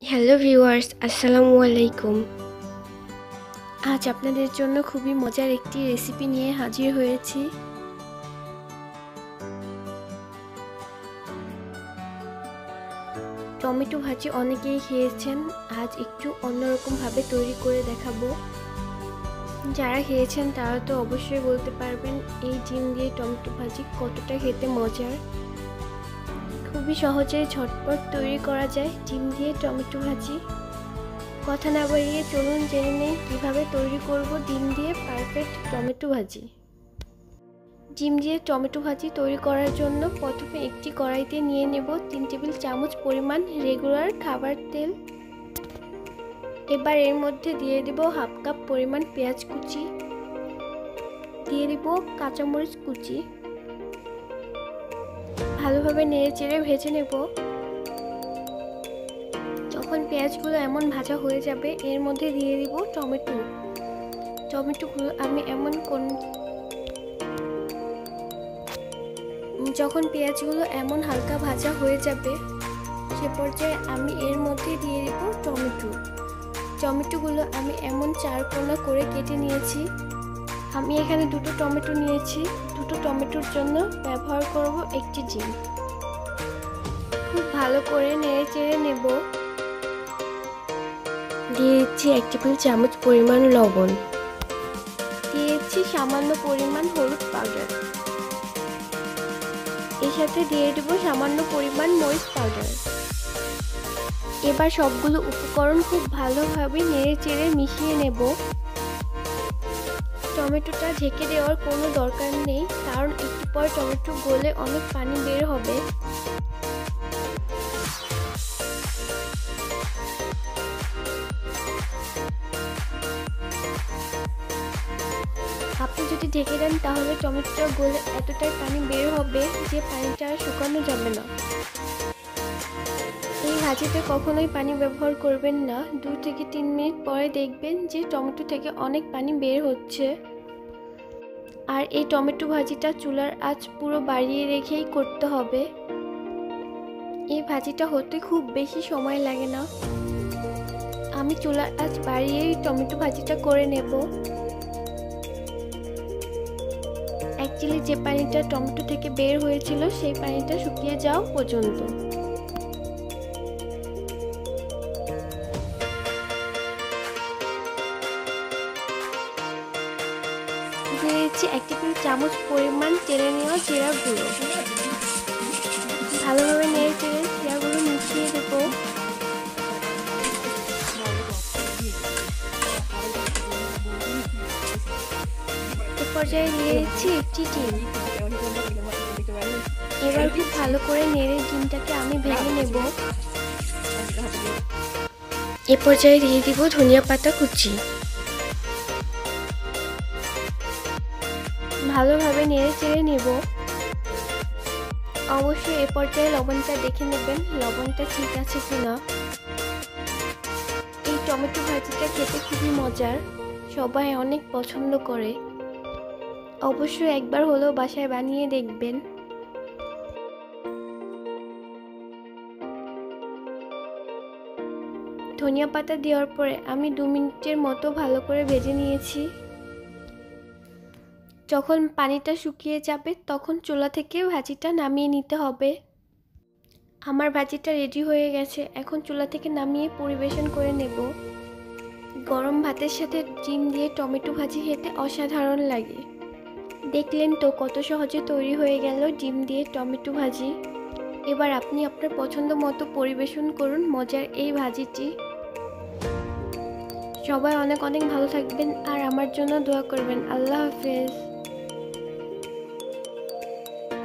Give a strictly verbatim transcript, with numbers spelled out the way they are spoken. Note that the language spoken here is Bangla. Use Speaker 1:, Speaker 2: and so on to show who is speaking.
Speaker 1: হ্যালো ভিউয়ার্স, আসসালামু আলাইকুম। আজ আপনাদের জন্য খুবই মজার একটি রেসিপি নিয়ে হাজির হয়েছি। টমেটো ভাজি অনেকেই খেয়েছেন, আজ একটু অন্যরকমভাবে তৈরি করে দেখাবো। যারা খেয়েছেন তারা তো অবশ্যই বলতে পারবেন এই ডিম দিয়ে টমেটো ভাজি কতটা খেতে মজার। খুবই সহজে ঝটপট তৈরি করা যায় ডিম দিয়ে টমেটো ভাজি। কথা না বাড়িয়ে চলুন জেনে নেই কীভাবে তৈরি করব ডিম দিয়ে পারফেক্ট টমেটো ভাজি। ডিম দিয়ে টমেটো ভাজি তৈরি করার জন্য প্রথমে একটি কড়াইতে নিয়ে নেব তিন টেবিল চামচ পরিমাণ রেগুলার খাবার তেল। এবার এর মধ্যে দিয়ে দেব হাফ কাপ পরিমাণ পেঁয়াজ কুচি, দিয়ে দেব কাঁচামরিচ কুচি। ভালোভাবে নেড়ে চেড়ে ভেজে নেব। যখন পেঁয়াজগুলো এমন ভাজা হয়ে যাবে এর মধ্যে দিয়ে দিব টমেটো। টমেটোগুলো আমি এমন কোন যখন পেঁয়াজগুলো এমন হালকা ভাজা হয়ে যাবে সে পর্যায়ে আমি এর মধ্যে দিয়ে দিব টমেটো। টমেটোগুলো আমি এমন চার কোনা করে কেটে নিয়েছি। আমি এখানে দুটো টমেটো নিয়েছি। দুটো টমেটোর জন্য ব্যবহার করব একটি ডিম। খুব ভালো করে নেড়ে চেড়ে নেব। দিয়ে দিচ্ছি এক টেবিল চামচ পরিমাণ লবণ, দিয়ে দিচ্ছি সামান্য পরিমাণ হলুদ পাউডার, এর সাথে দিয়ে দেবো সামান্য পরিমাণ মরিচ পাউডার। এবার সবগুলো উপকরণ খুব ভালোভাবে নেড়ে চেড়ে মিশিয়ে নেব। টমেটোটা ঢেকে দেওয়ার কোনো দরকার নেই, কারণ একটু পর টমেটো গলে অনেক পানি বের হবে। আপনি যদি ঢেকে দেন তাহলে টমেটোটা গলে এতটাই পানি বের হবে যে পানিটা আর শুকানো যাবে না। এই ভাজিতে কখনোই পানি ব্যবহার করবেন না। দু থেকে তিন মিনিট পরে দেখবেন যে টমেটো থেকে অনেক পানি বের হচ্ছে। আর এই টমেটো ভাজিটা চুলার আঁচ পুরো বাড়িয়ে রেখেই করতে হবে। এই ভাজিটা হতে খুব বেশি সময় লাগে না। আমি চুলার আঁচ বাড়িয়েই টমেটো ভাজিটা করে নেব। অ্যাকচুয়ালি যে পানিটা টমেটো থেকে বের হয়েছিল সেই পানিটা শুকিয়ে যাওয়া পর্যন্ত। দিয়ে দিচ্ছি এক টেবিল চামচ পরিমাণ তেলে নেওয়া জিরা গুঁড়ো। ভালোভাবে নেড়ে চেড়ে জিরাগুলো মিশিয়ে দেব। এ পর্যায়ে দিয়ে দিচ্ছি একটি ডিম। এবার খুব ভালো করে নেড়ে ডিমটাকে আমি ভেঙে নেব। এ পর্যায়ে দিয়ে দিব ধনিয়া পাতা কুচি। ভালোভাবে নেড়ে চেড়ে নেব। অবশ্যই এ পর্যায়ে লবণটা দেখে নেবেন লবণটা ঠিক আছে কিনা। এই টমেটো ভাজিটা খেতে খুবই মজার, সবাই অনেক পছন্দ করে। অবশ্যই একবার হলেও বাসায় বানিয়ে দেখবেন। ধনিয়া পাতা দেওয়ার পরে আমি দু মিনিটের মতো ভালো করে ভেজে নিয়েছি। যখন পানিটা শুকিয়ে যাবে তখন চুলা থেকে ভাজিটা নামিয়ে নিতে হবে। আমার ভাজিটা রেডি হয়ে গেছে। এখন চুলা থেকে নামিয়ে পরিবেশন করে নেব। গরম ভাতের সাথে ডিম দিয়ে টমেটো ভাজি খেতে অসাধারণ লাগে। দেখলেন তো কত সহজে তৈরি হয়ে গেল ডিম দিয়ে টমেটো ভাজি। এবার আপনি আপনার পছন্দ মতো পরিবেশন করুন মজার এই ভাজিটি। সবাই অনেক অনেক ভালো থাকবেন আর আমার জন্য দোয়া করবেন। আল্লাহ হাফেজ।